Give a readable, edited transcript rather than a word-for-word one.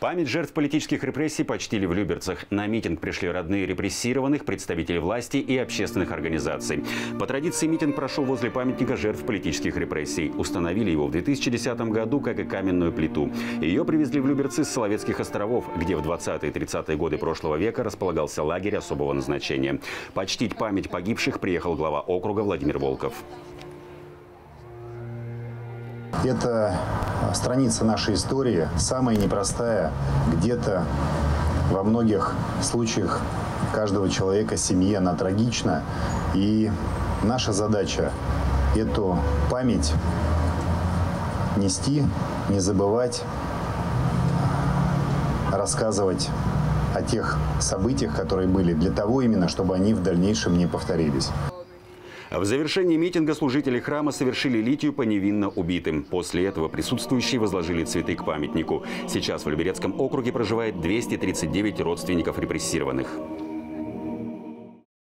Память жертв политических репрессий почтили в Люберцах. На митинг пришли родные репрессированных, представители власти и общественных организаций. По традиции митинг прошел возле памятника жертв политических репрессий. Установили его в 2010 году как и каменную плиту. Ее привезли в Люберцы с Соловецких островов, где в 20-е и 30-е годы прошлого века располагался лагерь особого назначения. Почтить память погибших приехал глава округа Владимир Волков. Это страница нашей истории, самая непростая. Где-то во многих случаях каждого человека, семьи, она трагична. И наша задача – эту память нести, не забывать, рассказывать о тех событиях, которые были, для того именно, чтобы они в дальнейшем не повторились. В завершении митинга служители храма совершили литию по невинно убитым. После этого присутствующие возложили цветы к памятнику. Сейчас в Люберецком округе проживает 239 родственников репрессированных.